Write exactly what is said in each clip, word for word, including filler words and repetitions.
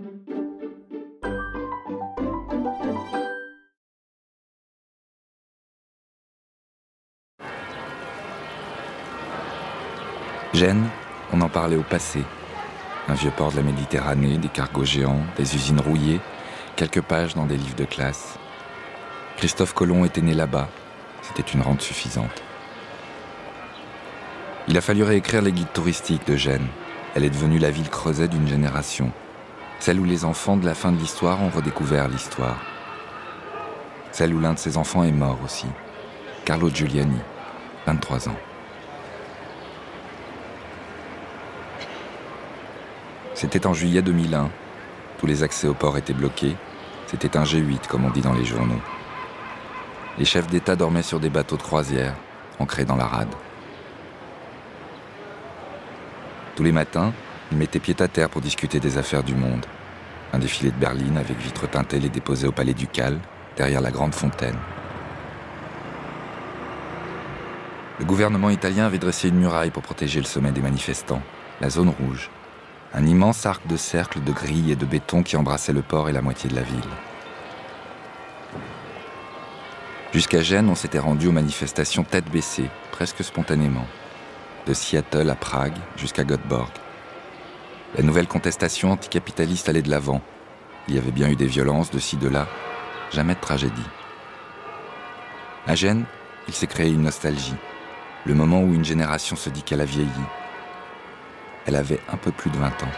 Gênes, on en parlait au passé. Un vieux port de la Méditerranée, des cargos géants, des usines rouillées, quelques pages dans des livres de classe. Christophe Colomb était né là-bas. C'était une rente suffisante. Il a fallu réécrire les guides touristiques de Gênes. Elle est devenue la ville creuset d'une génération. Celle où les enfants de la fin de l'histoire ont redécouvert l'histoire. Celle où l'un de ses enfants est mort aussi. Carlo Giuliani, vingt-trois ans. C'était en juillet deux mille un. Tous les accès au port étaient bloqués. C'était un G huit, comme on dit dans les journaux. Les chefs d'État dormaient sur des bateaux de croisière, ancrés dans la rade. Tous les matins, ils mettaient pied à terre pour discuter des affaires du monde. Un défilé de berline avec vitres teintées les déposait au palais ducal, derrière la grande fontaine. Le gouvernement italien avait dressé une muraille pour protéger le sommet des manifestants, la zone rouge. Un immense arc de cercle de grilles et de béton qui embrassait le port et la moitié de la ville. Jusqu'à Gênes, on s'était rendu aux manifestations tête baissée, presque spontanément. De Seattle à Prague jusqu'à Göteborg. La nouvelle contestation anticapitaliste allait de l'avant. Il y avait bien eu des violences de ci, de là, jamais de tragédie. À Gênes, il s'est créé une nostalgie. Le moment où une génération se dit qu'elle a vieilli. Elle avait un peu plus de vingt ans.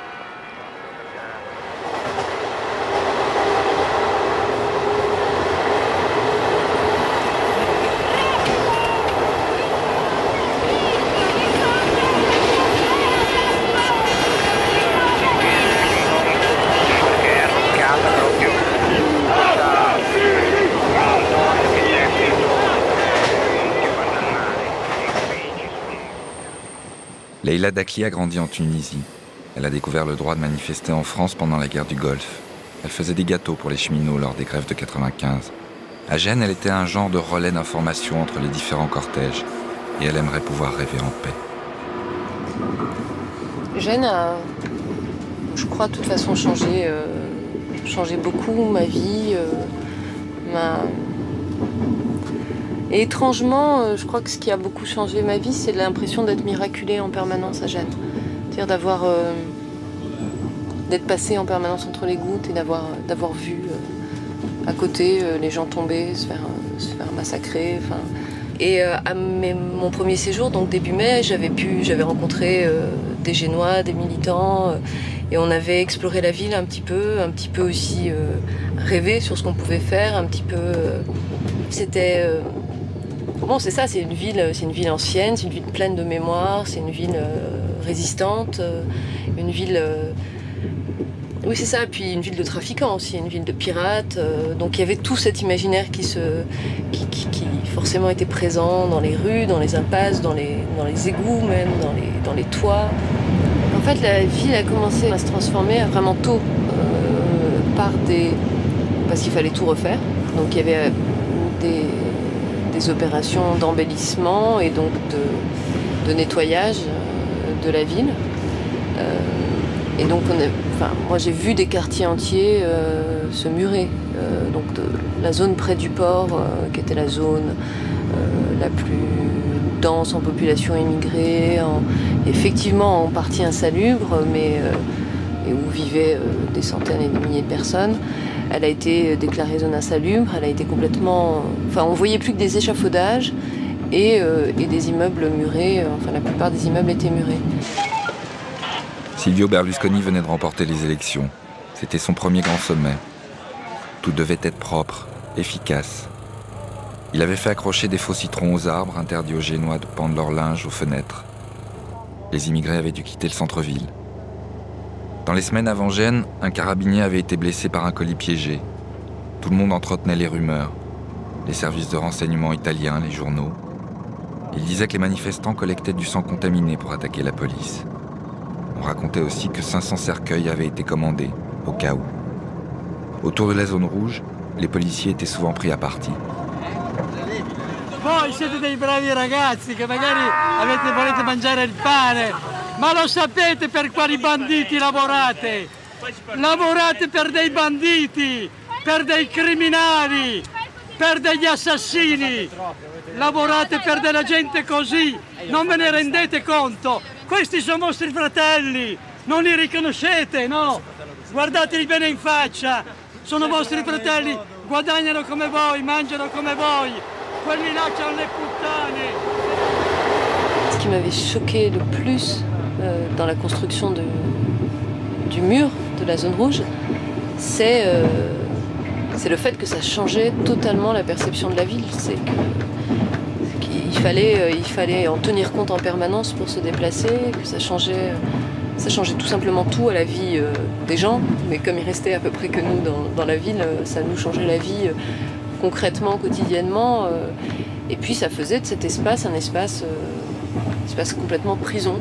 Leïla Dakli a grandi en Tunisie. Elle a découvert le droit de manifester en France pendant la guerre du Golfe. Elle faisait des gâteaux pour les cheminots lors des grèves de quatre-vingt-quinze. À Gênes, elle était un genre de relais d'information entre les différents cortèges. Et elle aimerait pouvoir rêver en paix. Gênes a, je crois, de toute façon, changé, euh, changé beaucoup ma vie. Euh, ma... Et étrangement, je crois que ce qui a beaucoup changé ma vie, c'est l'impression d'être miraculée en permanence à Gênes. C'est-à-dire d'avoir, euh, d'être passée en permanence entre les gouttes et d'avoir, d'avoir vu euh, à côté euh, les gens tomber, se faire, euh, se faire massacrer. Enfin. Et euh, à mes, mon premier séjour, donc début mai, j'avais pu, j'avais rencontré euh, des Génois, des militants, euh, et on avait exploré la ville un petit peu, un petit peu aussi euh, rêvé sur ce qu'on pouvait faire, un petit peu. Euh, c'était euh, Bon, c'est ça, c'est une ville, c'est une ville ancienne, c'est une ville pleine de mémoire, c'est une ville euh, résistante, euh, une ville... Euh, oui, c'est ça, puis une ville de trafiquants aussi, une ville de pirates. Euh, donc il y avait tout cet imaginaire qui, se, qui, qui, qui forcément était présent dans les rues, dans les impasses, dans les, dans les égouts même, dans les, dans les toits. En fait, la ville a commencé à se transformer vraiment tôt, euh, par des... parce qu'il fallait tout refaire. Donc il y avait des... des opérations d'embellissement et donc de, de nettoyage de la ville. Euh, et donc, on a, enfin, moi j'ai vu des quartiers entiers euh, se murer. Euh, donc de, la zone près du port, euh, qui était la zone euh, la plus dense en population immigrée, en, effectivement en partie insalubre, mais euh, et où vivaient euh, des centaines et des milliers de personnes. Elle a été déclarée zone insalubre, elle a été complètement... Enfin, on voyait plus que des échafaudages et, euh, et des immeubles murés. Enfin, la plupart des immeubles étaient murés. Silvio Berlusconi venait de remporter les élections. C'était son premier grand sommet. Tout devait être propre, efficace. Il avait fait accrocher des faux citrons aux arbres, interdit aux Génois de pendre leur linge aux fenêtres. Les immigrés avaient dû quitter le centre-ville. Dans les semaines avant Gênes, un carabinier avait été blessé par un colis piégé. Tout le monde entretenait les rumeurs. Les services de renseignement italiens, les journaux. Il disait que les manifestants collectaient du sang contaminé pour attaquer la police. On racontait aussi que cinq cents cercueils avaient été commandés, au cas où. Autour de la zone rouge, les policiers étaient souvent pris à partie. Voi siete dei bravi ragazzi che magari avete, volete mangiare il pane, ma lo sapete per quali banditi lavorate? Lavorate per dei banditi, per dei criminali, per degli assassini. Lavorate per della gente così, non ve ne rendete conto. Questi sono vostri fratelli, non li riconoscete, no? Guardateli bene in faccia, sono vostri fratelli, guadagnano come voi, mangiano come voi. Quelli là c'hanno le puttane. Ce qui m'avait choqué le plus euh, dans la construction de, du mur de la zone rouge, c'est euh, c'est le fait que ça changeait totalement la perception de la ville. C'est que Il fallait, il fallait en tenir compte en permanence pour se déplacer, que ça changeait, ça changeait tout simplement tout à la vie euh, des gens. Mais comme ils restaient à peu près que nous dans, dans la ville, ça nous changeait la vie euh, concrètement, quotidiennement. Euh, et puis ça faisait de cet espace un espace, euh, espace complètement prison.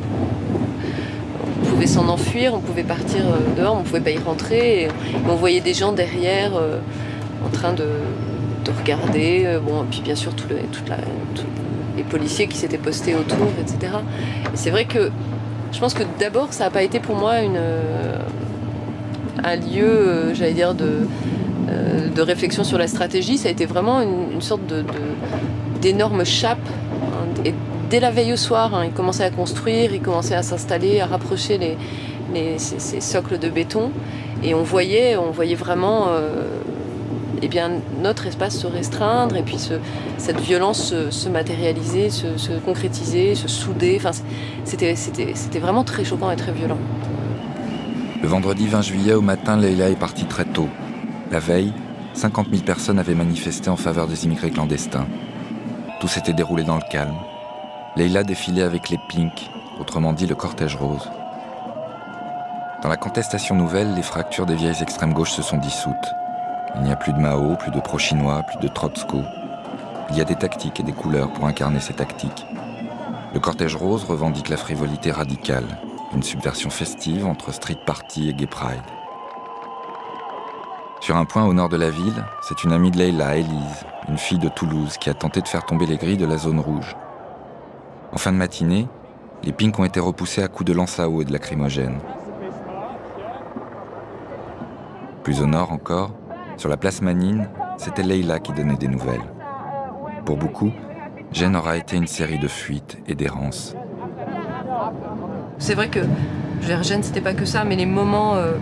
On pouvait s'en enfuir, on pouvait partir dehors, on ne pouvait pas y rentrer. Et on voyait des gens derrière euh, en train de, de regarder. Euh, bon, et puis bien sûr tout le, toute la... Tout, les policiers qui s'étaient postés autour, et cetera. Et c'est vrai que je pense que d'abord, ça n'a pas été pour moi une, euh, un lieu, euh, j'allais dire, de, euh, de réflexion sur la stratégie. Ça a été vraiment une, une sorte de, de, d'énorme chape. Hein. Et dès la veille au soir, hein, ils commençaient à construire, ils commençaient à s'installer, à rapprocher les, les, ces, ces socles de béton. Et on voyait, on voyait vraiment... Euh, eh bien, notre espace se restreindre et puis ce, cette violence se, se matérialiser, se, se concrétiser, se souder. Enfin, c'était, c'était, c'était vraiment très choquant et très violent. Le vendredi vingt juillet au matin, Leïla est partie très tôt. La veille, cinquante mille personnes avaient manifesté en faveur des immigrés clandestins. Tout s'était déroulé dans le calme. Leïla défilait avec les Pink, autrement dit le cortège rose. Dans la contestation nouvelle, les fractures des vieilles extrêmes gauches se sont dissoutes. Il n'y a plus de Mao, plus de pro-chinois, plus de Trotsko. Il y a des tactiques et des couleurs pour incarner ces tactiques. Le cortège rose revendique la frivolité radicale, une subversion festive entre street party et gay pride. Sur un point au nord de la ville, c'est une amie de Leïla, Élise, une fille de Toulouse, qui a tenté de faire tomber les grilles de la zone rouge. En fin de matinée, les Pink ont été repoussés à coups de lance à eau et de lacrymogènes. Plus au nord encore, sur la place Manine, c'était Leïla qui donnait des nouvelles. Pour beaucoup, Gênes aura été une série de fuites et d'errances. C'est vrai que Gênes, c'était pas que ça, mais les moments... Euh...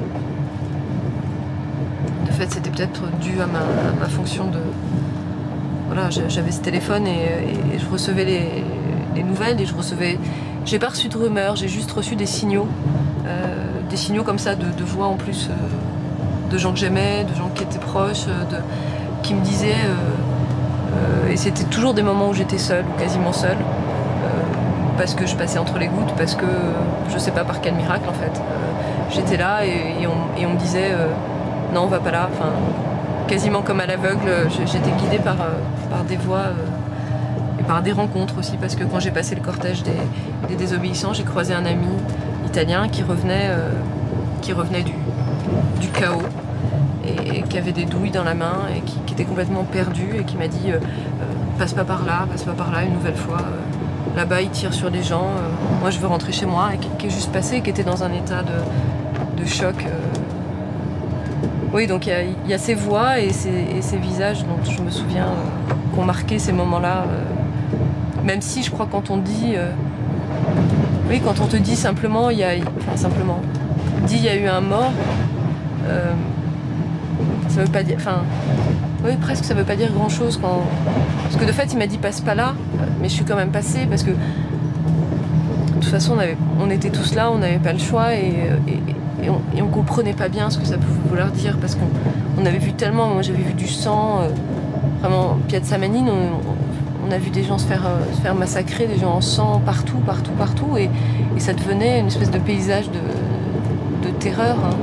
De fait, c'était peut-être dû à ma, à ma fonction de... Voilà, j'avais ce téléphone et, et je recevais les, les nouvelles et je recevais... J'ai pas reçu de rumeurs, j'ai juste reçu des signaux. Euh, des signaux comme ça, de, de voix en plus... Euh... de gens que j'aimais, de gens qui étaient proches, de, qui me disaient... Euh, euh, et c'était toujours des moments où j'étais seule, ou quasiment seule, euh, parce que je passais entre les gouttes, parce que je sais pas par quel miracle en fait. Euh, j'étais là et, et, on, et on me disait euh, non, on va pas là. Enfin, quasiment comme à l'aveugle, j'étais guidée par, par des voix euh, et par des rencontres aussi, parce que quand j'ai passé le cortège des, des désobéissants, j'ai croisé un ami italien qui revenait, euh, qui revenait du... du chaos et, et qui avait des douilles dans la main et qui, qui était complètement perdu et qui m'a dit euh, euh, passe pas par là, passe pas par là une nouvelle fois, euh, là-bas ils tirent sur des gens, euh, moi je veux rentrer chez moi, et qui, qui est juste passé, qui était dans un état de, de choc. Euh. Oui, donc il y, y a ces voix et ces, et ces visages dont je me souviens euh, qui ont marqué ces moments-là, euh, même si je crois quand on dit euh, oui, quand on te dit simplement il y a enfin simplement dit il y a eu un mort. Euh, ça veut pas dire, enfin, oui, presque ça veut pas dire grand chose quand, parce que de fait il m'a dit passe pas là, mais je suis quand même passée parce que de toute façon on, avait, on était tous là, on n'avait pas le choix et, et, et, on, et on comprenait pas bien ce que ça pouvait vouloir dire parce qu'on on avait vu tellement, moi j'avais vu du sang, euh, vraiment Piazza Manine, on, on a vu des gens se faire, euh, se faire massacrer, des gens en sang partout, partout, partout et, et ça devenait une espèce de paysage de, de terreur. Hein.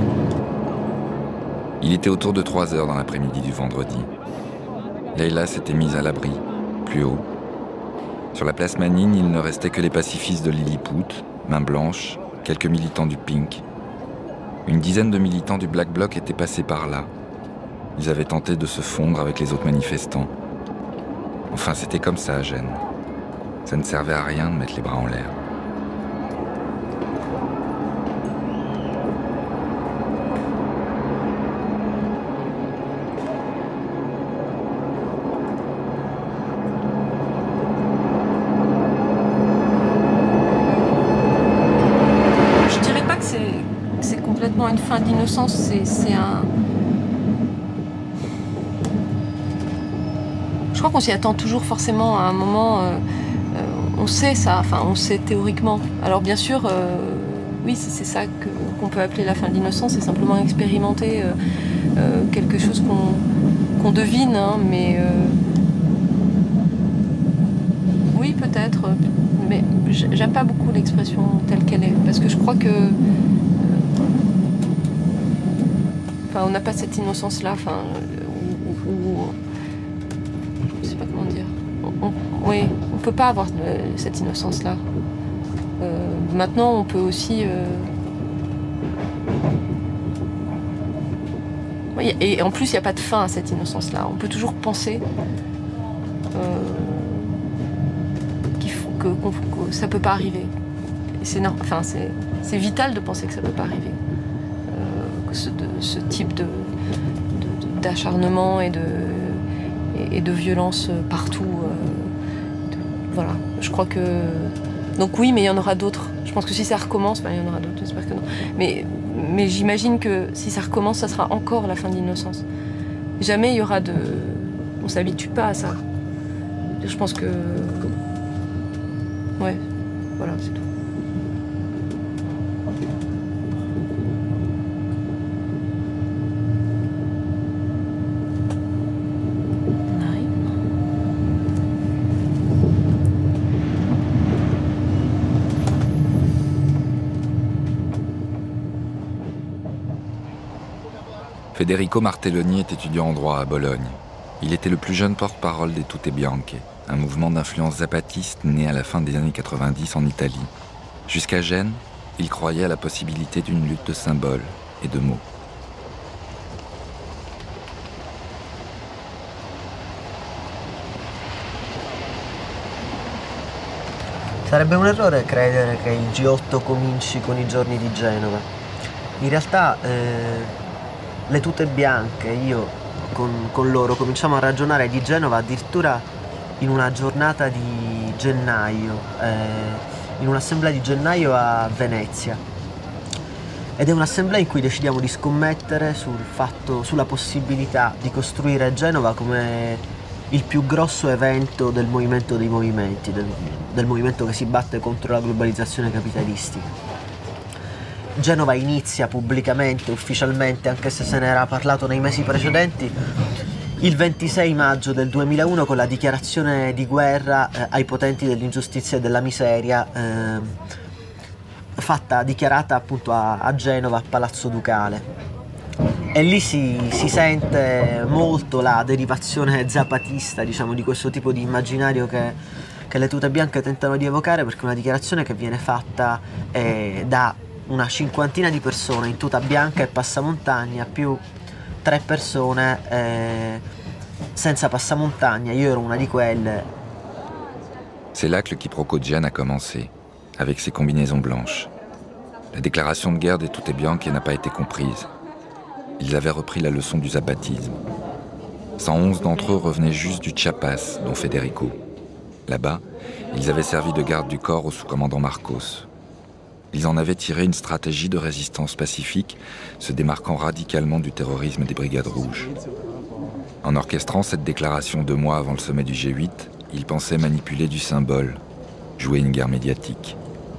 Il était autour de trois heures dans l'après-midi du vendredi. Leïla s'était mise à l'abri, plus haut. Sur la place Manine, il ne restait que les pacifistes de Lilliput, main blanche, quelques militants du Pink. Une dizaine de militants du Black Bloc étaient passés par là. Ils avaient tenté de se fondre avec les autres manifestants. Enfin, c'était comme ça à Gênes. Ça ne servait à rien de mettre les bras en l'air. d'innocence, c'est un... Je crois qu'on s'y attend toujours forcément à un moment, euh, euh, on sait ça, enfin on sait théoriquement. Alors bien sûr, euh, oui, c'est ça qu'on peut appeler la fin de l'innocence, c'est simplement expérimenter euh, euh, quelque chose qu'on qu'on devine, hein, mais... Euh, oui, peut-être, mais j'aime pas beaucoup l'expression telle qu'elle est, parce que je crois que... Euh, enfin, on n'a pas cette innocence-là, enfin... Ou, ou, je sais pas comment dire. On, on, oui, on peut pas avoir euh, cette innocence-là. Euh, maintenant, on peut aussi... Euh, oui, et en plus, il n'y a pas de fin à cette innocence-là. On peut toujours penser euh, qu'il faut que, qu que ça peut pas arriver. C'est enfin, c'est vital de penser que ça peut pas arriver. Euh, que ce, de, ce type de, d'acharnement et de, et, et de violence partout. Euh, de, voilà, je crois que... Donc oui, mais il y en aura d'autres. Je pense que si ça recommence, ben, il y en aura d'autres, j'espère que non. Mais, mais j'imagine que si ça recommence, ça sera encore la fin de l'innocence. Jamais il y aura de... On s'habitue pas à ça. Je pense que... Ouais, voilà, c'est tout. Federico Martelloni est étudiant en droit à Bologne. Il était le plus jeune porte-parole des Tutte Bianche, un mouvement d'influence zapatiste né à la fin des années quatre-vingt-dix en Italie. Jusqu'à Gênes, il croyait à la possibilité d'une lutte de symboles et de mots. Sarebbe un errore credere che il G otto cominci con i giorni di Genova. In realtà eh, le Tutte Bianche, io con, con loro cominciamo a ragionare di Genova addirittura in una giornata di gennaio, eh, in un'assemblea di gennaio a Venezia. Ed è un'assemblea in cui decidiamo di scommettere sul fatto, sulla possibilità di costruire Genova come il più grosso evento del movimento dei movimenti, del, del movimento che si batte contro la globalizzazione capitalistica. Genova inizia pubblicamente, ufficialmente, anche se se ne era parlato nei mesi precedenti, il ventisei maggio del duemilauno con la dichiarazione di guerra eh, ai potenti dell'ingiustizia e della miseria, eh, fatta, dichiarata appunto a, a Genova, a Palazzo Ducale. E lì si, si sente molto la derivazione zapatista, diciamo, di questo tipo di immaginario che, che le Tutte Bianche tentano di evocare, perché è una dichiarazione che viene fatta eh, da una cinquantina di persone in tuta bianca e passamontagna, più tre persone eh, senza passamontagna. Io ero una di quelle. C'est là que le quiproquo de Gênes a commencé, avec ses combinaisons blanches. La déclaration de guerre des Tutte Bianche n'a pas été comprise. Ils avaient repris la leçon du zapatisme. cent onze d'entre eux revenaient juste du Chiapas, dont Federico. Là-bas, ils avaient servi de garde du corps au sous-commandant Marcos. Ils en avaient tiré une stratégie de résistance pacifique, se démarquant radicalement du terrorisme des Brigades Rouges. En orchestrant cette déclaration deux mois avant le sommet du G huit, ils pensaient manipuler du symbole, jouer une guerre médiatique.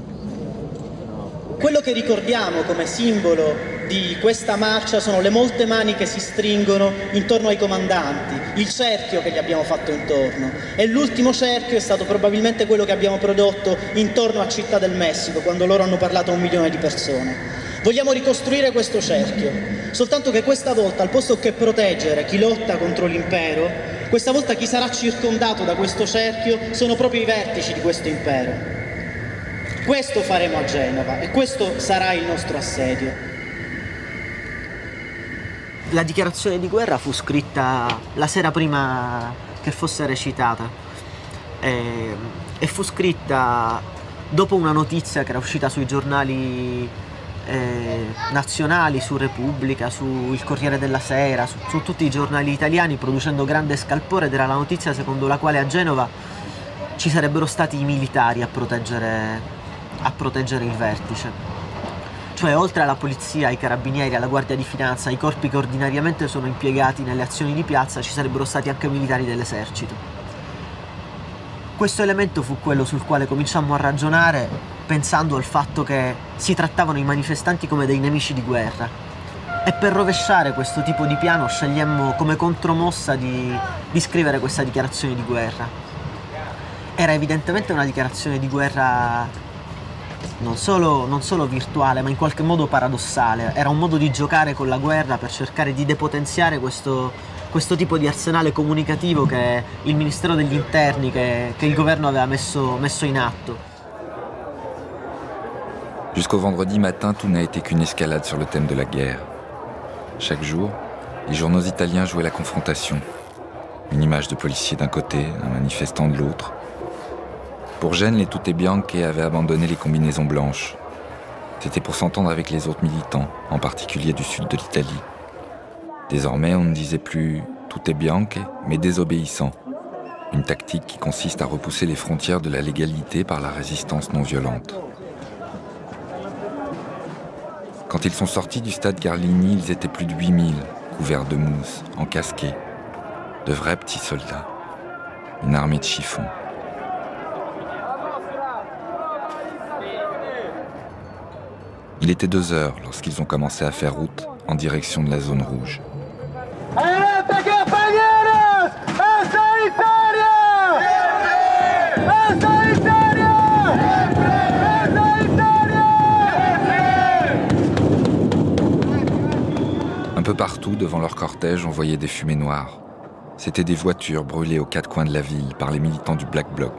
Quello che ricordiamo come simbolo di questa marcia sono le molte mani che si stringono intorno ai comandanti, il cerchio che gli abbiamo fatto intorno. E l'ultimo cerchio è stato probabilmente quello che abbiamo prodotto intorno a Città del Messico, quando loro hanno parlato a un milione di persone. Vogliamo ricostruire questo cerchio, soltanto che questa volta, al posto che proteggere chi lotta contro l'impero, questa volta chi sarà circondato da questo cerchio sono proprio i vertici di questo impero. Questo faremo a Genova e questo sarà il nostro assedio. La dichiarazione di guerra fu scritta la sera prima che fosse recitata e, e fu scritta dopo una notizia che era uscita sui giornali eh, nazionali, su Repubblica, su Il Corriere della Sera, su, su tutti i giornali italiani, producendo grande scalpore, ed era la notizia secondo la quale a Genova ci sarebbero stati i militari a proteggere, a proteggere il vertice. Cioè, oltre alla polizia, ai carabinieri, alla guardia di finanza, ai corpi che ordinariamente sono impiegati nelle azioni di piazza, ci sarebbero stati anche militari dell'esercito. Questo elemento fu quello sul quale cominciammo a ragionare, pensando al fatto che si trattavano i manifestanti come dei nemici di guerra. E per rovesciare questo tipo di piano scegliemmo come contromossa di, di scrivere questa dichiarazione di guerra. Era evidentemente una dichiarazione di guerra non solo, non solo virtuale, ma in qualche modo paradossale. Era un modo di giocare con la guerra per cercare di depotenziare questo, questo tipo di arsenale comunicativo che il Ministero degli Interni, che, che il governo aveva messo, messo in atto. Jusqu'au vendredi matin, tout n'a été qu'une escalade sur le thème de la guerre. Chaque jour, les journaux italiens jouaient la confrontation. Une image de policier d'un côté, un manifestant de l'autre. Pour Gênes, les Tutte Bianche avaient abandonné les combinaisons blanches. C'était pour s'entendre avec les autres militants, en particulier du sud de l'Italie. Désormais, on ne disait plus Tutte Bianche, mais désobéissants. Une tactique qui consiste à repousser les frontières de la légalité par la résistance non violente. Quand ils sont sortis du stade Carlini, ils étaient plus de huit mille, couverts de mousse, encasqués. De vrais petits soldats. Une armée de chiffons. Il était deux heures lorsqu'ils ont commencé à faire route en direction de la zone rouge. Un peu partout, devant leur cortège, on voyait des fumées noires. C'étaient des voitures brûlées aux quatre coins de la ville par les militants du Black Bloc.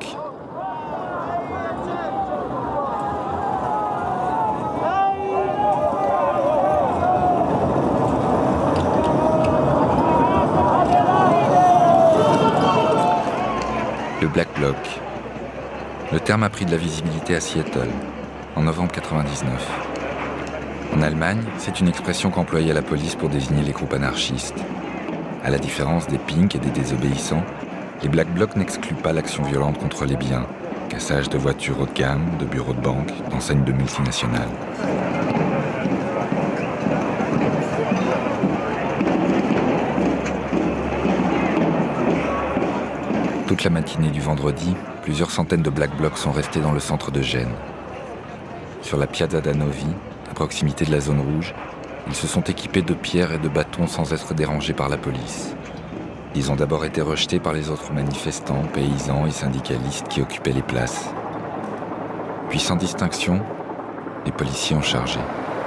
Le Black Bloc. Le terme a pris de la visibilité à Seattle, en novembre quatre-vingt-dix-neuf. En Allemagne, c'est une expression qu'employait la police pour désigner les groupes anarchistes. À la différence des Pink et des désobéissants, les Black Blocs n'excluent pas l'action violente contre les biens, cassage de voitures haut de gamme, de bureaux de banque, d'enseignes de multinationales. Toute la matinée du vendredi, plusieurs centaines de Black Blocs sont restés dans le centre de Gênes. Sur la Piazza Danovi, à proximité de la zone rouge, ils se sont équipés de pierres et de bâtons sans être dérangés par la police. Ils ont d'abord été rejetés par les autres manifestants, paysans et syndicalistes qui occupaient les places. Puis sans distinction, les policiers ont chargé.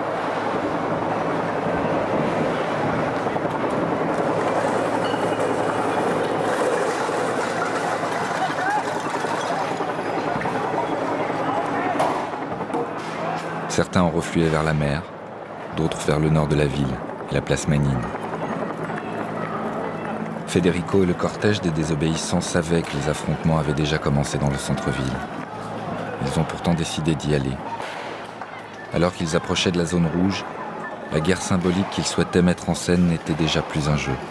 Certains ont reflué vers la mer, d'autres vers le nord de la ville, la place Manine. Federico et le cortège des désobéissants savaient que les affrontements avaient déjà commencé dans le centre-ville. Ils ont pourtant décidé d'y aller. Alors qu'ils approchaient de la zone rouge, la guerre symbolique qu'ils souhaitaient mettre en scène n'était déjà plus un jeu.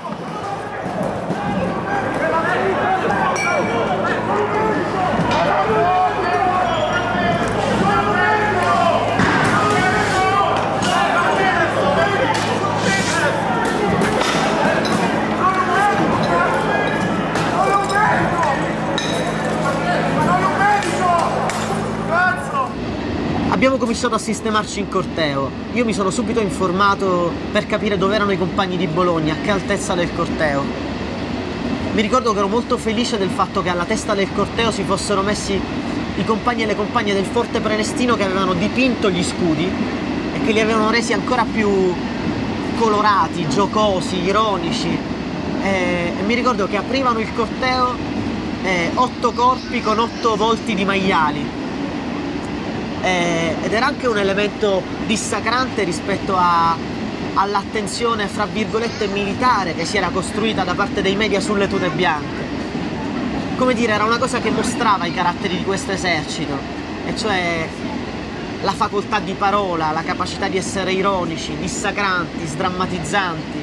Abbiamo cominciato a sistemarci in corteo. Io mi sono subito informato per capire dove erano i compagni di Bologna, a che altezza del corteo. Mi ricordo che ero molto felice del fatto che alla testa del corteo si fossero messi i compagni e le compagne del Forte Prenestino che avevano dipinto gli scudi e che li avevano resi ancora più colorati, giocosi, ironici. E, e mi ricordo che aprivano il corteo eh, otto corpi con otto volti di maiali. Eh, ed era anche un elemento dissacrante rispetto a, all'attenzione fra virgolette militare che si era costruita da parte dei media sulle tute bianche. Come dire, era una cosa che mostrava i caratteri di questo esercito, e cioè la facoltà di parola, la capacità di essere ironici, dissacranti, sdrammatizzanti.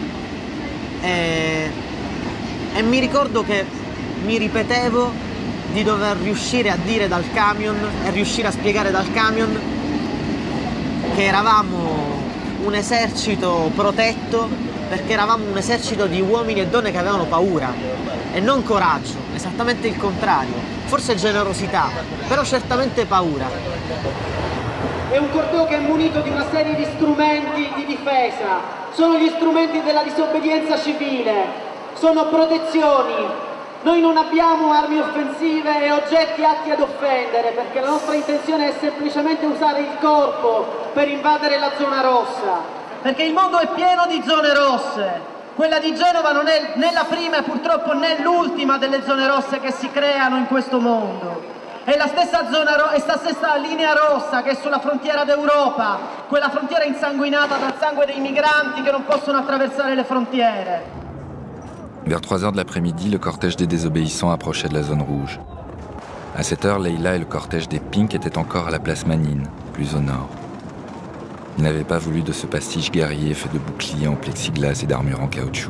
E, e mi ricordo che mi ripetevo di dover riuscire a dire dal camion e riuscire a spiegare dal camion che eravamo un esercito protetto, perché eravamo un esercito di uomini e donne che avevano paura e non coraggio, esattamente il contrario, forse generosità, però certamente paura. È un corteo che è munito di una serie di strumenti di difesa, sono gli strumenti della disobbedienza civile, sono protezioni. Noi non abbiamo armi offensive e oggetti atti ad offendere, perché la nostra intenzione è semplicemente usare il corpo per invadere la zona rossa. Perché il mondo è pieno di zone rosse. Quella di Genova non è né la prima e purtroppo né l'ultima delle zone rosse che si creano in questo mondo. È la stessa zona ro- è la stessa linea rossa che è sulla frontiera d'Europa, quella frontiera insanguinata dal sangue dei migranti che non possono attraversare le frontiere. Vers trois heures de l'après-midi, le cortège des désobéissants approchait de la zone rouge. À cette heure, Leïla et le cortège des Pink étaient encore à la place Manine, plus au nord. Ils n'avaient pas voulu de ce pastiche guerrier fait de boucliers en plexiglas et d'armures en caoutchouc.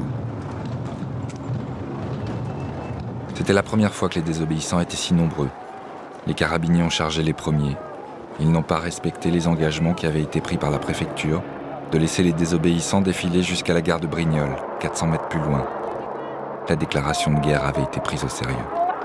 C'était la première fois que les désobéissants étaient si nombreux. Les carabiniers ont chargé les premiers. Ils n'ont pas respecté les engagements qui avaient été pris par la préfecture de laisser les désobéissants défiler jusqu'à la gare de Brignoles, quatre cents mètres plus loin. La déclaration de guerre avait été prise au sérieux.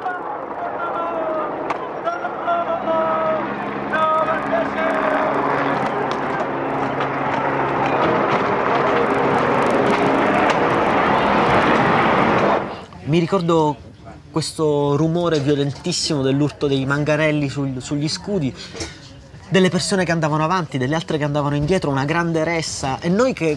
Mi ricordo questo rumore violentissimo dell'urto dei manganelli sul, sugli scudi, delle persone che andavano avanti, delle altre che andavano indietro, una grande ressa, e noi che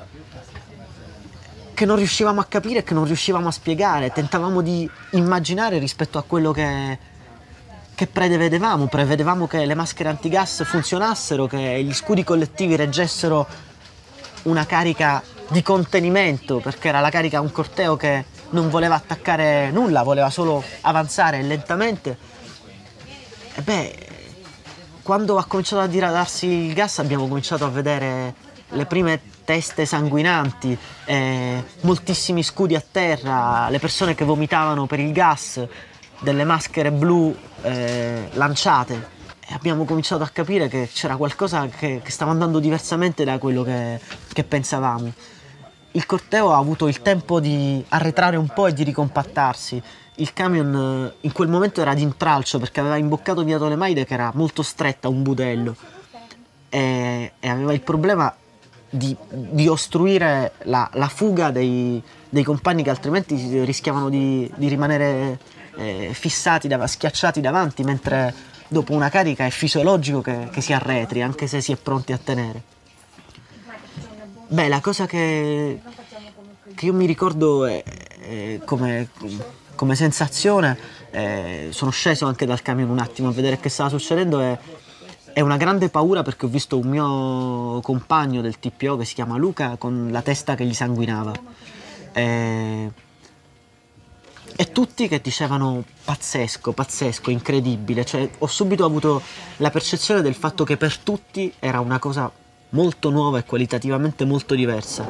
che non riuscivamo a capire e che non riuscivamo a spiegare, tentavamo di immaginare rispetto a quello che, che prevedevamo, prevedevamo che le maschere antigas funzionassero, che gli scudi collettivi reggessero una carica di contenimento, perché era la carica di un corteo che non voleva attaccare nulla, voleva solo avanzare lentamente. E beh, quando ha cominciato a diradarsi il gas abbiamo cominciato a vedere le prime teste sanguinanti, eh, moltissimi scudi a terra, le persone che vomitavano per il gas, delle maschere blu eh, lanciate. E abbiamo cominciato a capire che c'era qualcosa che, che stava andando diversamente da quello che, che pensavamo. Il corteo ha avuto il tempo di arretrare un po' e di ricompattarsi. Il camion in quel momento era d'intralcio perché aveva imboccato via Tolemaide, che era molto stretta, un budello, e, e aveva il problema Di, di ostruire la, la fuga dei, dei compagni che altrimenti rischiavano di, di rimanere eh, fissati, da, schiacciati davanti, mentre dopo una carica è fisiologico che, che si arretri, anche se si è pronti a tenere. Beh, la cosa che, che io mi ricordo è, è come, come sensazione, è, sono sceso anche dal camion un attimo a vedere che stava succedendo, e è una grande paura perché ho visto un mio compagno del T P O che si chiama Luca con la testa che gli sanguinava. E, e tutti che dicevano pazzesco, pazzesco, incredibile. Cioè, ho subito avuto la percezione del fatto che per tutti era una cosa molto nuova e qualitativamente molto diversa.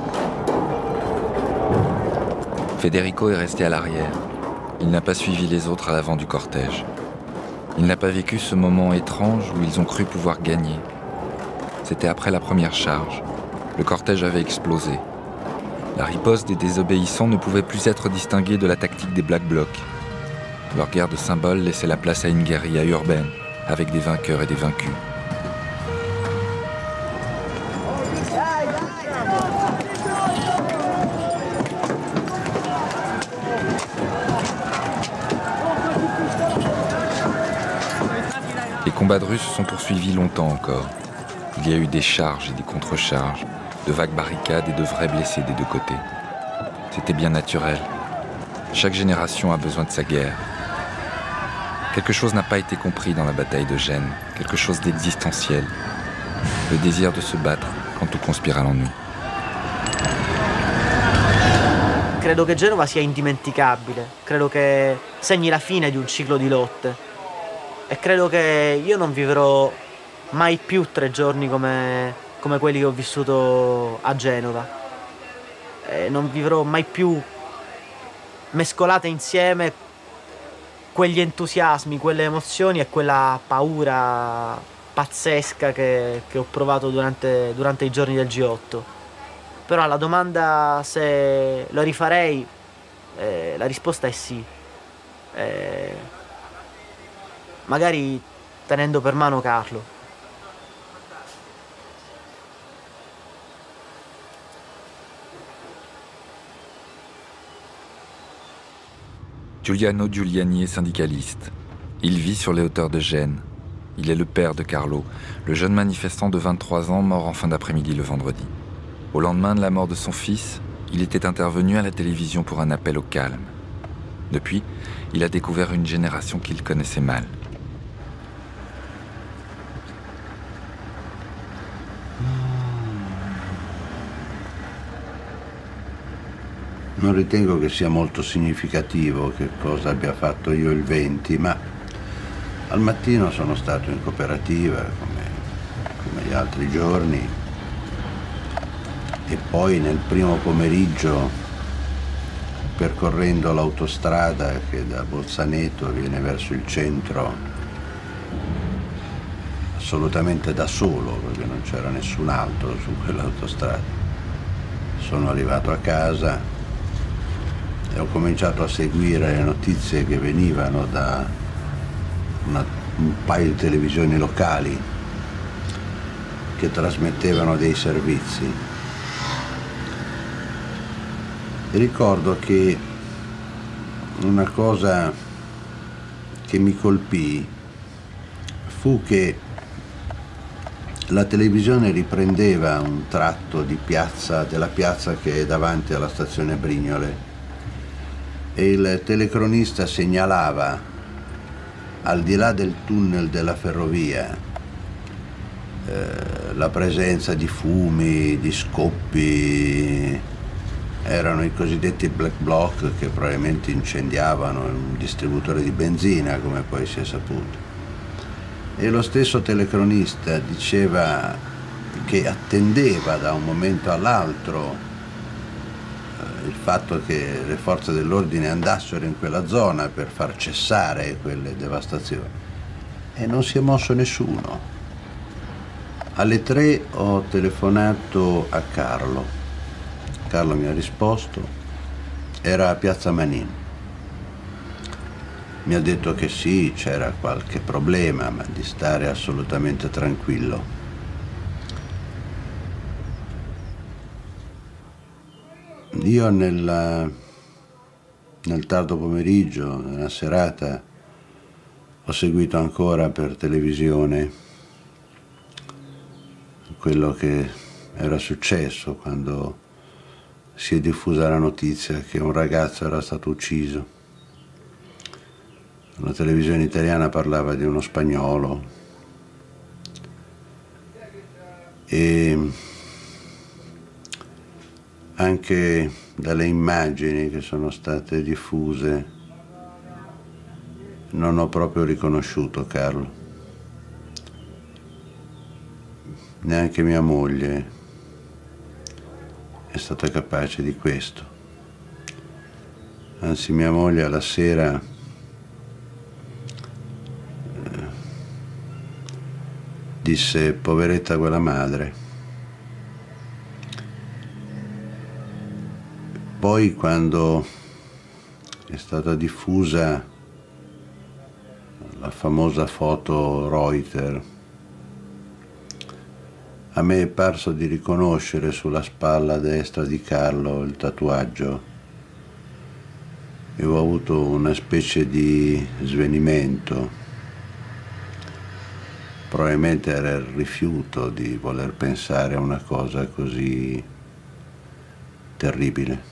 Federico est resté à l'arrière. Il n'a pas suivi les autres à l'avant du cortège. Il n'a pas vécu ce moment étrange où ils ont cru pouvoir gagner. C'était après la première charge. Le cortège avait explosé. La riposte des désobéissants ne pouvait plus être distinguée de la tactique des Black Blocs. Leur guerre de symboles laissait la place à une guérilla urbaine, avec des vainqueurs et des vaincus. Les combats de Russes se sont poursuivis longtemps encore. Il y a eu des charges et des contre-charges, de vagues barricades et de vrais blessés des deux côtés. C'était bien naturel. Chaque génération a besoin de sa guerre. Quelque chose n'a pas été compris dans la bataille de Gênes, quelque chose d'existentiel. Le désir de se battre quand tout conspire à l'ennui. Credo che Genova sia indimenticabile, credo che segni la fine di un ciclo di lotte. E credo che io non vivrò mai più tre giorni come, come quelli che ho vissuto a Genova. E non vivrò mai più mescolate insieme quegli entusiasmi, quelle emozioni e quella paura pazzesca che, che ho provato durante, durante i giorni del G otto. Però alla domanda se lo rifarei, eh, la risposta è sì. Eh, magari tenendo per mano Carlo. Giuliano Giuliani est syndicaliste. Il vit sur les hauteurs de Gênes. Il est le père de Carlo, le jeune manifestant de vingt-trois ans mort en fin d'après-midi le vendredi. Au lendemain de la mort de son fils, il était intervenu à la télévision pour un appel au calme. Depuis, il a découvert une génération qu'il connaissait mal. Non ritengo che sia molto significativo che cosa abbia fatto io il venti, ma al mattino sono stato in cooperativa come, come gli altri giorni e poi nel primo pomeriggio, percorrendo l'autostrada che da Bolzaneto viene verso il centro, assolutamente da solo perché non c'era nessun altro su quell'autostrada, sono arrivato a casa e ho cominciato a seguire le notizie che venivano da una, un paio di televisioni locali che trasmettevano dei servizi. E ricordo che una cosa che mi colpì fu che la televisione riprendeva un tratto di piazza, della piazza che è davanti alla stazione Brignole, e il telecronista segnalava, al di là del tunnel della ferrovia, eh, la presenza di fumi, di scoppi. Erano i cosiddetti black bloc che probabilmente incendiavano un distributore di benzina, come poi si è saputo. E lo stesso telecronista diceva che attendeva da un momento all'altro il fatto che le forze dell'ordine andassero in quella zona per far cessare quelle devastazioni, e non si è mosso nessuno. Alle tre ho telefonato a Carlo. Carlo mi ha risposto, era a Piazza Manin. Mi ha detto che sì, c'era qualche problema, ma di stare assolutamente tranquillo. Io nella, nel tardo pomeriggio, nella serata, ho seguito ancora per televisione quello che era successo quando si è diffusa la notizia che un ragazzo era stato ucciso. La televisione italiana parlava di uno spagnolo e anche dalle immagini che sono state diffuse non ho proprio riconosciuto Carlo. Neanche mia moglie è stata capace di questo. Anzi, mia moglie alla sera eh, disse: poveretta quella madre. Poi, quando è stata diffusa la famosa foto Reuters, a me è parso di riconoscere sulla spalla destra di Carlo il tatuaggio e ho avuto una specie di svenimento. Probabilmente era il rifiuto di voler pensare a una cosa così terribile.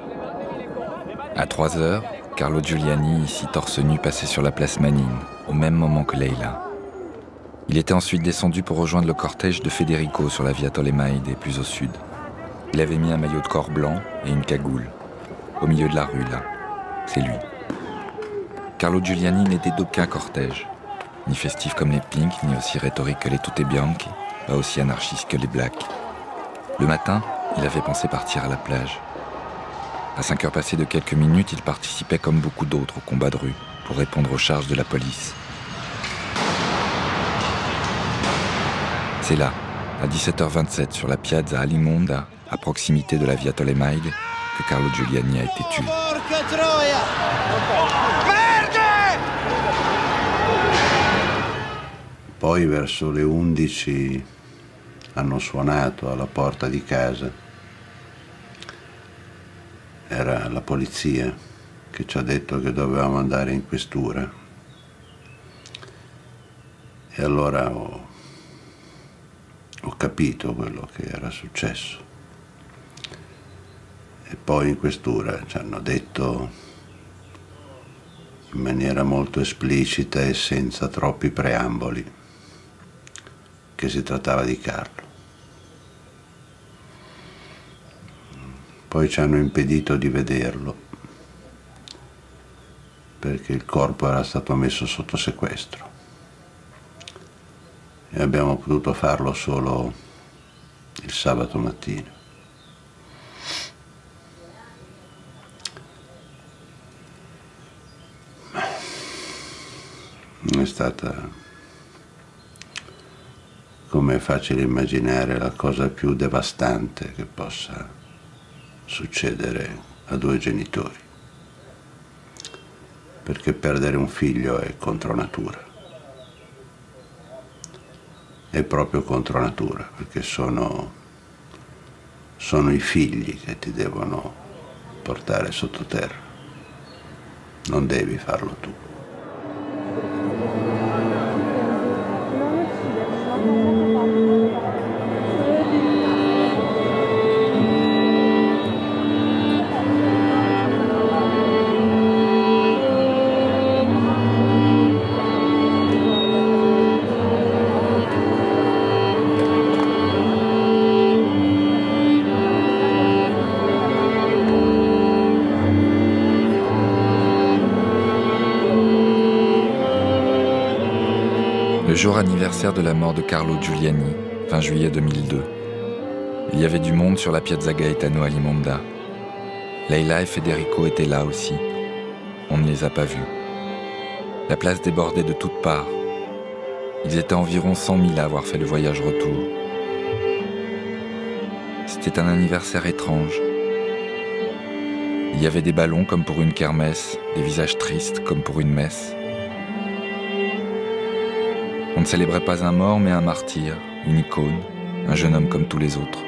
À trois heures, Carlo Giuliani, ici torse nu, passait sur la place Manine, au même moment que Leila. Il était ensuite descendu pour rejoindre le cortège de Federico sur la Via Tolemaide, plus au sud. Il avait mis un maillot de corps blanc et une cagoule. Au milieu de la rue, là. C'est lui. Carlo Giuliani n'était d'aucun cortège. Ni festif comme les Pink, ni aussi rhétorique que les Tutte Bianche, pas aussi anarchiste que les Blacks. Le matin, il avait pensé partir à la plage. À cinq heures passées de quelques minutes, il participait comme beaucoup d'autres au combat de rue pour répondre aux charges de la police. C'est là, à dix-sept heures vingt-sept, sur la piazza Alimonda, à proximité de la Via Tolemaide, que Carlo Giuliani a été tué. Poi verso le undici hanno suonato alla porta di casa. Era la polizia che ci ha detto che dovevamo andare in questura. E allora ho, ho capito quello che era successo. E poi in questura ci hanno detto in maniera molto esplicita e senza troppi preamboli che si trattava di Carlo. Poi ci hanno impedito di vederlo perché il corpo era stato messo sotto sequestro e abbiamo potuto farlo solo il sabato mattina. È stata, come è facile immaginare, la cosa più devastante che possa succedere a due genitori, perché perdere un figlio è contro natura, è proprio contro natura, perché sono, sono i figli che ti devono portare sottoterra, non devi farlo tu. Le jour anniversaire de la mort de Carlo Giuliani, vingt juillet deux mille deux. Il y avait du monde sur la Piazza Gaetano Alimonda. Leila et Federico étaient là aussi. On ne les a pas vus. La place débordait de toutes parts. Ils étaient environ cent mille à avoir fait le voyage retour. C'était un anniversaire étrange. Il y avait des ballons comme pour une kermesse, des visages tristes comme pour une messe. On ne célébrait pas un mort, mais un martyr, une icône, un jeune homme comme tous les autres.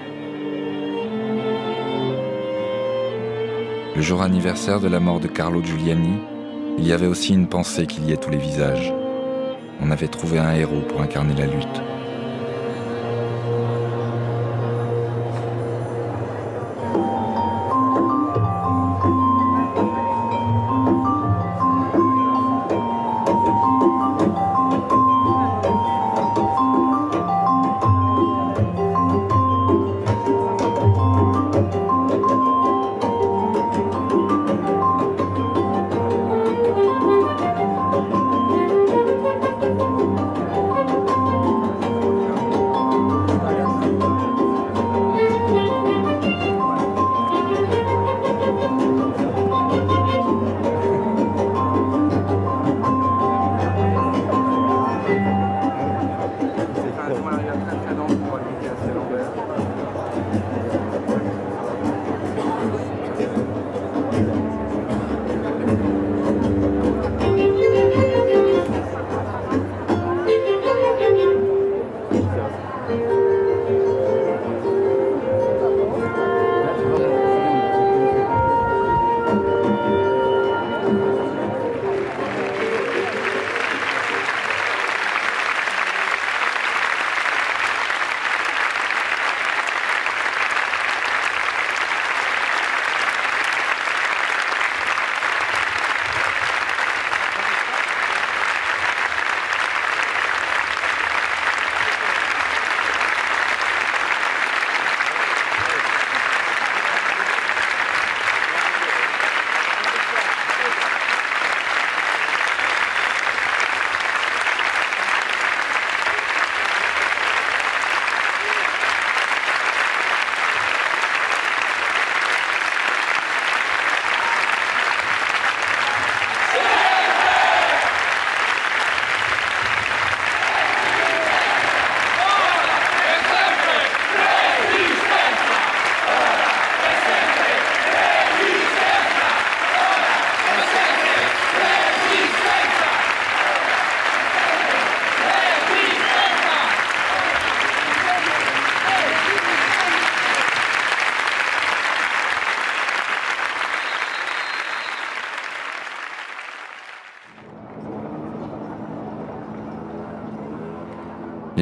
Le jour anniversaire de la mort de Carlo Giuliani, il y avait aussi une pensée qui liait tous les visages. On avait trouvé un héros pour incarner la lutte.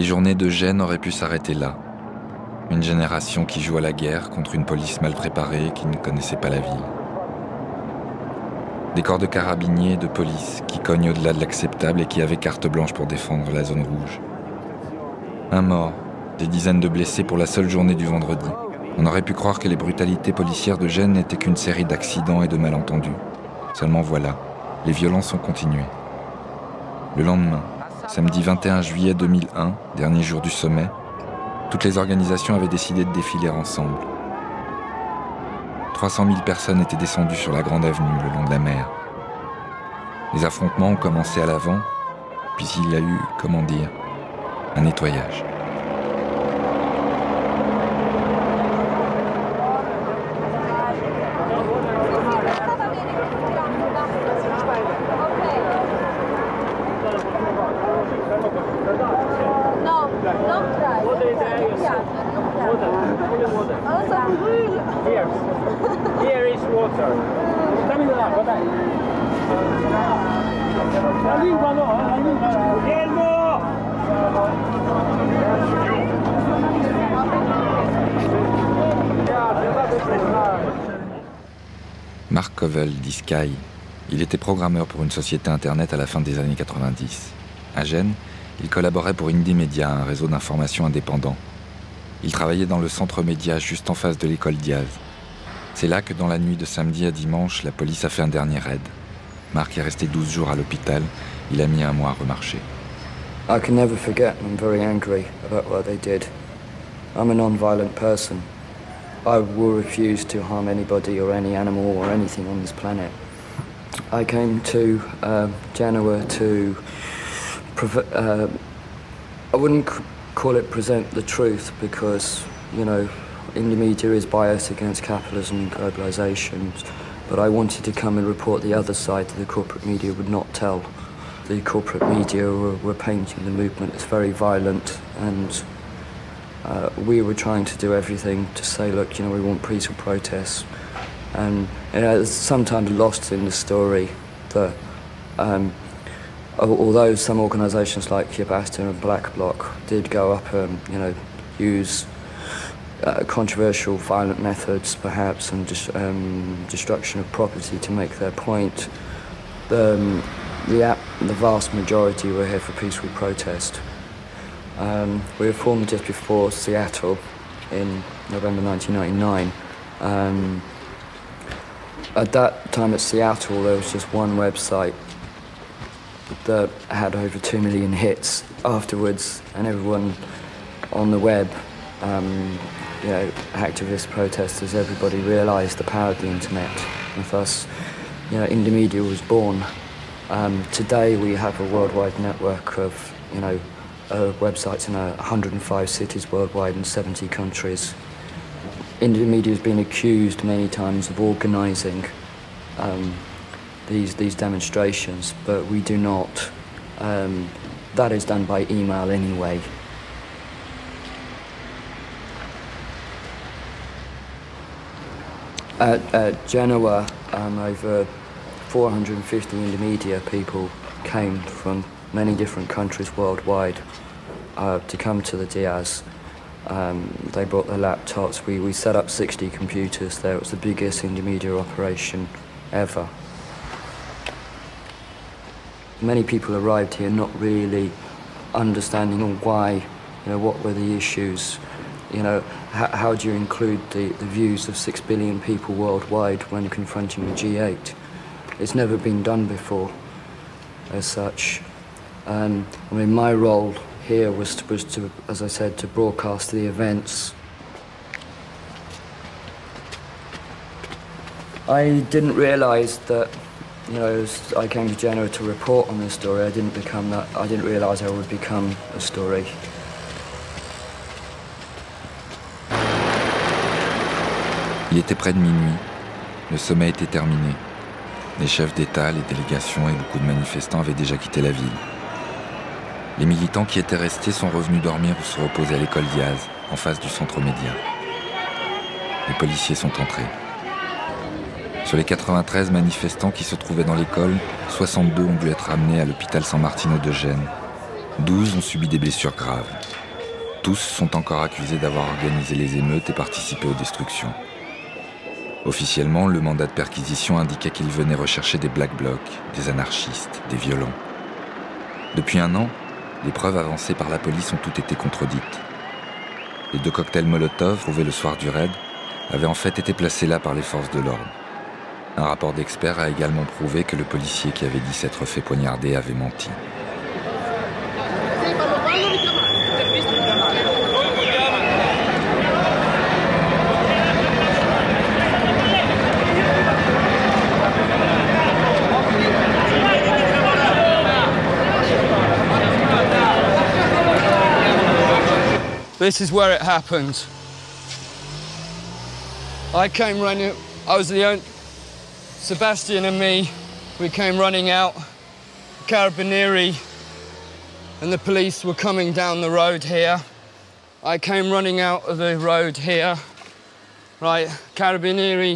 Les journées de Gênes auraient pu s'arrêter là. Une génération qui joue à la guerre contre une police mal préparée qui ne connaissait pas la ville. Des corps de carabiniers et de police qui cognent au-delà de l'acceptable et qui avaient carte blanche pour défendre la zone rouge. Un mort, des dizaines de blessés pour la seule journée du vendredi. On aurait pu croire que les brutalités policières de Gênes n'étaient qu'une série d'accidents et de malentendus. Seulement voilà, les violences ont continué. Le lendemain, samedi vingt et un juillet deux mille un, dernier jour du sommet, toutes les organisations avaient décidé de défiler ensemble. trois cent mille personnes étaient descendues sur la grande avenue le long de la mer. Les affrontements ont commencé à l'avant, puis il y a eu, comment dire, un nettoyage. Mark Covell dit Sky. Il était programmeur pour une société internet à la fin des années quatre-vingt-dix. À Gênes, il collaborait pour Indie Media, un réseau d'information indépendant. Il travaillait dans le centre média juste en face de l'école Diaz. C'est là que dans la nuit de samedi à dimanche, la police a fait un dernier raid. Mark est resté douze jours à l'hôpital. Il a mis un mois à remarcher. I can never forget. I'm very angry about what they did. I'm a non-violent person. I will refuse to harm anybody or any animal or anything on this planet. I came to uh, Genoa to, uh, I wouldn't c call it present the truth because, you know, indie media is biased against capitalism and globalization, but I wanted to come and report the other side that the corporate media would not tell. The corporate media were, were painting the movement as very violent, and uh, we were trying to do everything to say, look, you know, we want peaceful protests. And you know, it's sometimes lost in the story that um, although some organisations like Yabasta and Black Bloc did go up and, you know, use uh, controversial violent methods perhaps and dis um, destruction of property to make their point, um, the, the vast majority were here for peaceful protest. Um, we were formed just before Seattle in November nineteen ninety-nine. Um, At that time at Seattle, there was just one website that had over two million hits afterwards, and everyone on the web, um, you know, activists, protesters, everybody realised the power of the internet, and thus, you know, Indie Media was born. Um, today we have a worldwide network of, you know, uh, websites in uh, one hundred and five cities worldwide in seventy countries. Indie Media has been accused many times of organising um, these these demonstrations, but we do not. Um, that is done by email anyway. At, at Genoa, um, over four hundred fifty Indie Media people came from many different countries worldwide uh, to come to the Diaz. Um, they brought their laptops. We, we set up sixty computers there. It was the biggest Indie Media operation ever. Many people arrived here not really understanding why, you know, what were the issues, you know, how, how do you include the, the views of six billion people worldwide when confronting the G eight? It's never been done before, as such. Um, I mean, my role here was to, was to, as I said, to broadcast the events. I didn't realise that, you know, as I came to Genoa to report on this story, I didn't become that, I didn't realise I would become a story. Il était près de minuit, le sommet était terminé. Les chefs d'État, les délégations et beaucoup de manifestants avaient déjà quitté la ville. Les militants qui étaient restés sont revenus dormir ou se reposer à l'école Diaz, en face du centre média. Les policiers sont entrés. Sur les quatre-vingt-treize manifestants qui se trouvaient dans l'école, soixante-deux ont dû être amenés à l'hôpital San Martino de Gênes. douze ont subi des blessures graves. Tous sont encore accusés d'avoir organisé les émeutes et participé aux destructions. Officiellement, le mandat de perquisition indiquait qu'ils venaient rechercher des Black Blocs, des anarchistes, des violents. Depuis un an, les preuves avancées par la police ont toutes été contredites. Les deux cocktails Molotov, trouvés le soir du raid, avaient en fait été placés là par les forces de l'ordre. Un rapport d'experts a également prouvé que le policier qui avait dit s'être fait poignarder avait menti. This is where it happened. I came running, I was the only, Sebastian and me, we came running out, Carabinieri and the police were coming down the road here. I came running out of the road here, right, Carabinieri,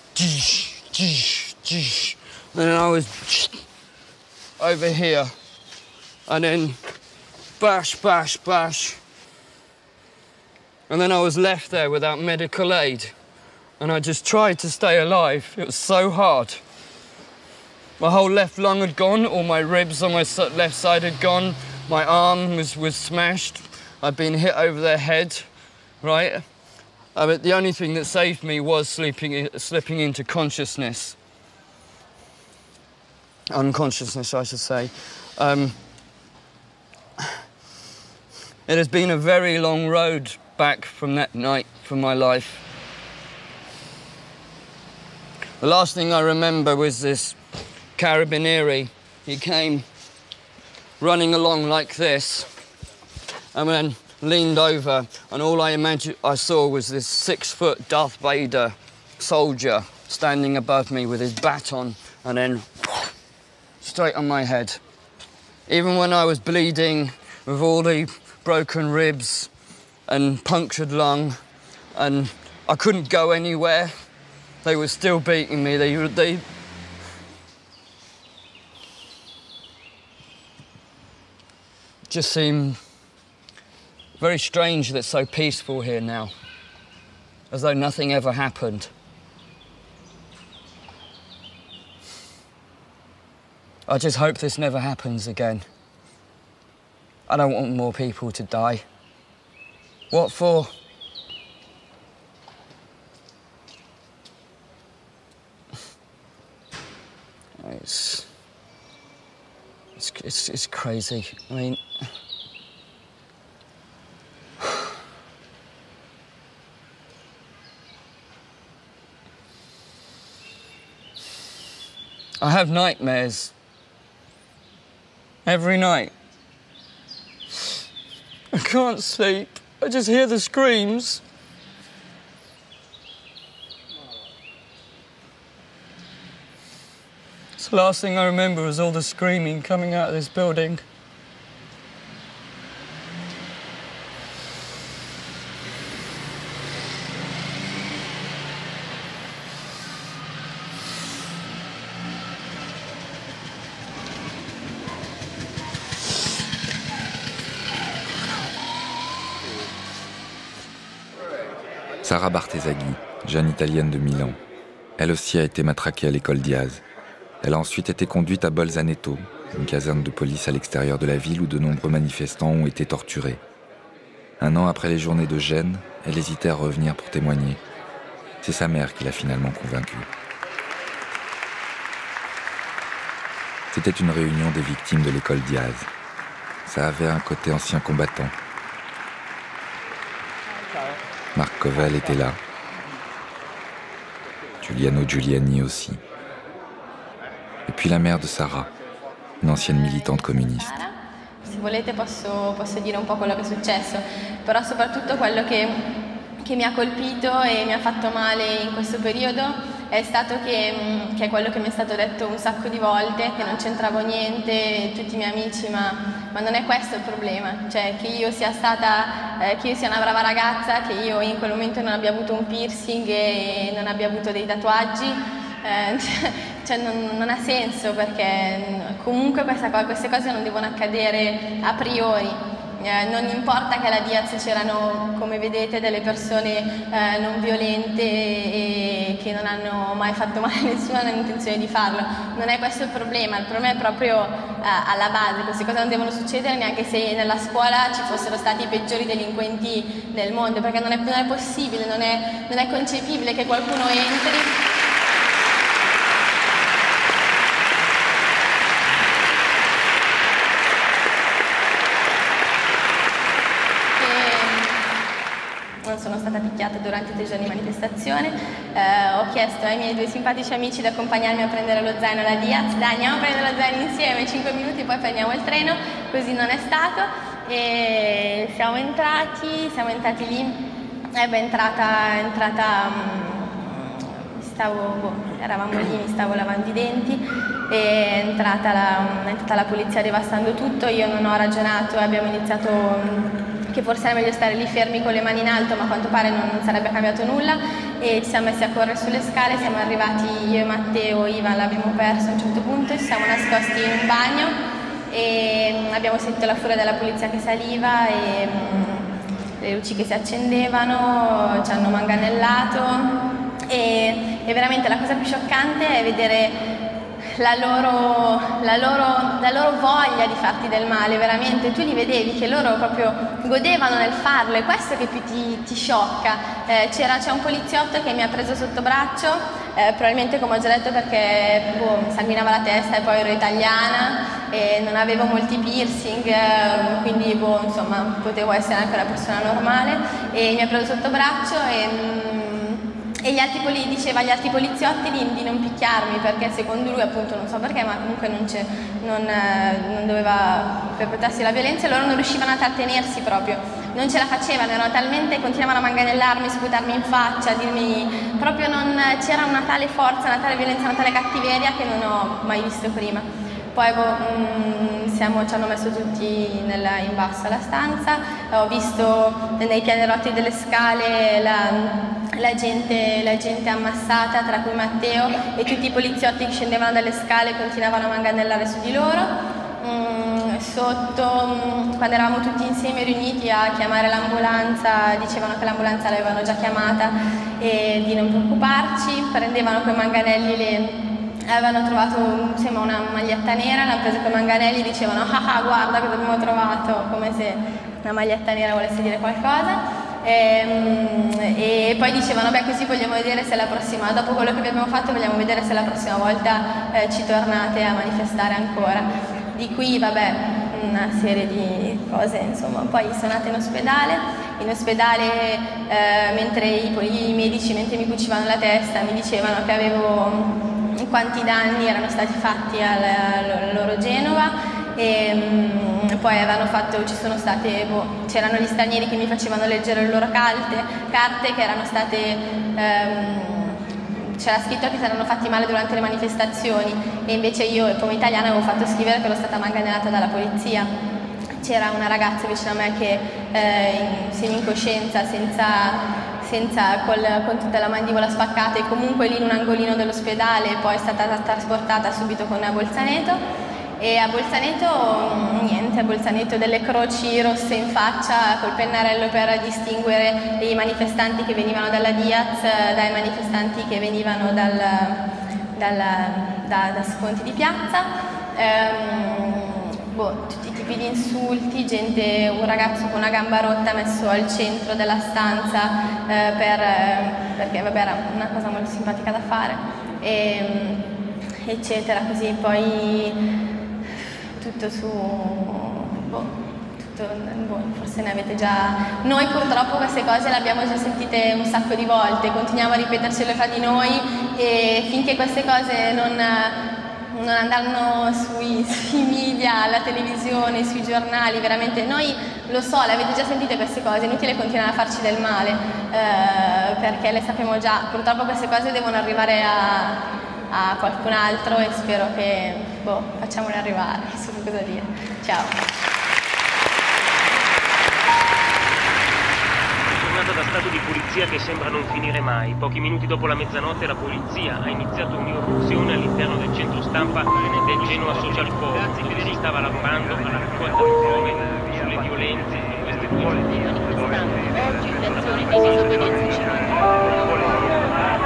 and then I was over here, and then bash, bash, bash. And then I was left there without medical aid. And I just tried to stay alive. It was so hard. My whole left lung had gone, all my ribs on my left side had gone, my arm was, was smashed, I'd been hit over the head, right? Uh, but the only thing that saved me was sleeping, slipping into consciousness. Unconsciousness, I should say. Um, it has been a very long road back from that night from my life. The last thing I remember was this Carabinieri. He came running along like this and then leaned over, and all I imagined I saw was this six-foot Darth Vader soldier standing above me with his baton and then straight on my head. Even when I was bleeding with all the broken ribs and punctured lung, and I couldn't go anywhere. They were still beating me. They, they... just seemed very strange that it's so peaceful here now, as though nothing ever happened. I just hope this never happens again. I don't want more people to die. What for? It's, it's, it's, it's crazy. I mean, I have nightmares every night. I can't sleep. I just hear the screams. It's the last thing I remember is all the screaming coming out of this building. Sara Bartesaghi, jeune italienne de Milan. Elle aussi a été matraquée à l'école Diaz. Elle a ensuite été conduite à Bolzaneto, une caserne de police à l'extérieur de la ville où de nombreux manifestants ont été torturés. Un an après les journées de Gênes, elle hésitait à revenir pour témoigner. C'est sa mère qui l'a finalement convaincue. C'était une réunion des victimes de l'école Diaz. Ça avait un côté ancien combattant. Marc Covel était là. Giuliano Giuliani aussi. Et puis la mère de Sara, une ancienne militante communiste. Se volete posso, posso dire un po' quello che è successo, però soprattutto quello che, che mi ha colpito e mi ha fatto male in questo periodo è stato che, che è quello che mi è stato detto un sacco di volte, che non c'entravo niente, tutti i miei amici, ma, ma non è questo il problema, cioè che io sia stata, eh, che io sia una brava ragazza, che io in quel momento non abbia avuto un piercing e non abbia avuto dei tatuaggi, eh, cioè non, non ha senso, perché comunque questa, queste cose non devono accadere a priori. Eh, non importa che alla Diaz c'erano, come vedete, delle persone eh, non violente e che non hanno mai fatto male a nessuno, non hanno intenzione di farlo. Non è questo il problema, il problema è proprio eh, alla base. Queste cose non devono succedere neanche se nella scuola ci fossero stati i peggiori delinquenti del mondo, perché non è, non è possibile, non è, non è concepibile che qualcuno entri. Non sono stata picchiata durante i tre giorni di manifestazione, eh, ho chiesto ai miei due simpatici amici di accompagnarmi a prendere lo zaino alla Diaz. Dai, andiamo a prendere lo zaino insieme, cinque minuti poi prendiamo il treno. Così non è stato e siamo entrati, siamo entrati lì, è beh, entrata, entrata stavo, boh, eravamo lì, mi stavo lavando i denti, è entrata la, è entrata la polizia devastando tutto. Io non ho ragionato, abbiamo iniziato che forse era meglio stare lì fermi con le mani in alto, ma a quanto pare non, non sarebbe cambiato nulla, e ci siamo messi a correre sulle scale. Siamo arrivati io e Matteo, Ivan l'abbiamo perso a un certo punto, ci siamo nascosti in un bagno e abbiamo sentito la furia della polizia che saliva e mh, le luci che si accendevano, ci hanno manganellato e, e veramente la cosa più scioccante è vedere La loro, la, loro, la loro voglia di farti del male, veramente. Tu li vedevi che loro proprio godevano nel farlo, è questo che più ti, ti sciocca. Eh, c'era, c'è un poliziotto che mi ha preso sotto braccio, eh, probabilmente, come ho già detto, perché boh, mi sanguinava la testa e poi ero italiana e non avevo molti piercing, eh, quindi boh, insomma potevo essere anche una persona normale, e mi ha preso sotto braccio e... Mm, E gli altri poli, diceva agli altri poliziotti di, di non picchiarmi, perché secondo lui, appunto, non so perché, ma comunque non, non, eh, non doveva perpetrarsi la violenza, e loro non riuscivano a trattenersi proprio, non ce la facevano, erano talmente, continuavano a manganellarmi, sputarmi in faccia, dirmi, proprio non, c'era una tale forza, una tale violenza, una tale cattiveria che non ho mai visto prima. Poi boh, mh, siamo, ci hanno messo tutti nella, in basso alla stanza, ho visto nei pianerotti delle scale la, la, gente, la gente ammassata, tra cui Matteo, e tutti i poliziotti che scendevano dalle scale continuavano a manganellare su di loro. Mm, sotto, mm, quando eravamo tutti insieme riuniti a chiamare l'ambulanza, dicevano che l'ambulanza l'avevano già chiamata e di non preoccuparci, prendevano quei manganelli, le avevano trovato, sembra, una maglietta nera, l'hanno presa con i manganelli, dicevano ah ah guarda cosa abbiamo trovato, come se una maglietta nera volesse dire qualcosa. E, e poi dicevano beh, così vogliamo vedere se la prossima, dopo quello che vi abbiamo fatto, vogliamo vedere se la prossima volta eh, ci tornate a manifestare ancora. Di qui vabbè, una serie di cose, insomma. Poi sono andata in ospedale, in ospedale eh, mentre i, i medici, mentre mi cucivano la testa, mi dicevano che avevo quanti danni erano stati fatti alla loro Genova, e mh, poi avevano fatto, ci sono state, boh, c'erano gli stranieri che mi facevano leggere le loro carte, carte che erano state, ehm, c'era scritto che si erano fatti male durante le manifestazioni, e invece io come italiana avevo fatto scrivere che ero stata manganellata dalla polizia. C'era una ragazza vicino a me che eh, in semi-incoscienza, senza... senza col, con tutta la mandibola spaccata, e comunque lì in un angolino dell'ospedale, poi è stata trasportata subito con a Bolzaneto, e a Bolzaneto niente, a Bolzaneto delle croci rosse in faccia col pennarello per distinguere i manifestanti che venivano dalla Diaz dai manifestanti che venivano dal, dal, da, da sconti di piazza. Ehm, Boh, tutti i tipi di insulti, gente, un ragazzo con una gamba rotta messo al centro della stanza eh, per, eh, perché vabbè, era una cosa molto simpatica da fare, e, eccetera, così. Poi tutto su, boh, tutto, boh, forse ne avete già, noi purtroppo queste cose le abbiamo già sentite un sacco di volte, continuiamo a ripetercele fra di noi, e finché queste cose non... non andranno sui, sui media, alla televisione, sui giornali, veramente noi, lo so, le avete già sentite queste cose, è inutile continuare a farci del male, eh, perché le sappiamo già. Purtroppo queste cose devono arrivare a, a qualcun altro, e spero che, boh, facciamole arrivare, non so cosa dire. Ciao. un'ondata da stato di polizia che sembra non finire mai. Pochi minuti dopo la mezzanotte la polizia ha iniziato un'irruzione all'interno del centro stampa del Genoa Social Forum, dove si stava lavorando alla raccolta di prove sulle violenze di queste due manifestanti. Oggi l'azione di disobbedienza civile.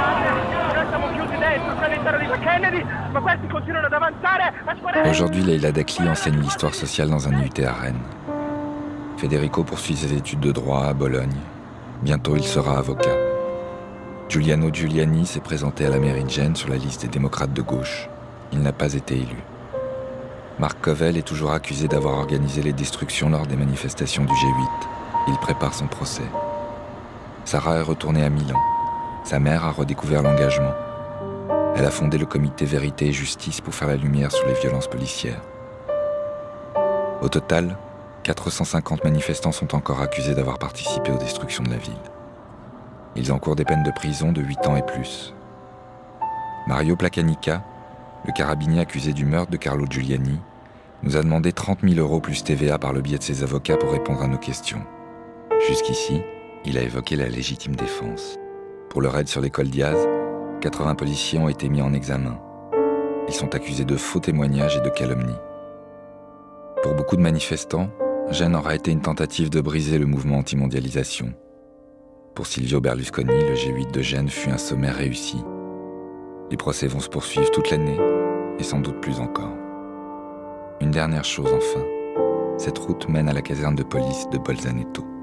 Aujourd'hui, Leila Dakli enseigne l'histoire sociale dans un I U T à Rennes. Federico poursuit ses études de droit à Bologne. Bientôt, il sera avocat. Giuliano Giuliani s'est présenté à la mairie de Gênes sur la liste des démocrates de gauche. Il n'a pas été élu. Marc Covel est toujours accusé d'avoir organisé les destructions lors des manifestations du G huit. Il prépare son procès. Sarah est retournée à Milan. Sa mère a redécouvert l'engagement. Elle a fondé le comité Vérité et Justice pour faire la lumière sur les violences policières. Au total, quatre cent cinquante manifestants sont encore accusés d'avoir participé aux destructions de la ville. Ils encourent des peines de prison de huit ans et plus. Mario Placanica, le carabinier accusé du meurtre de Carlo Giuliani, nous a demandé trente mille euros plus T V A par le biais de ses avocats pour répondre à nos questions. Jusqu'ici, il a évoqué la légitime défense. Pour le raid sur l'école Diaz, quatre-vingts policiers ont été mis en examen. Ils sont accusés de faux témoignages et de calomnie. Pour beaucoup de manifestants, Gênes aura été une tentative de briser le mouvement anti-mondialisation. Pour Silvio Berlusconi, le G huit de Gênes fut un sommet réussi. Les procès vont se poursuivre toute l'année, et sans doute plus encore. Une dernière chose enfin, cette route mène à la caserne de police de Bolzaneto.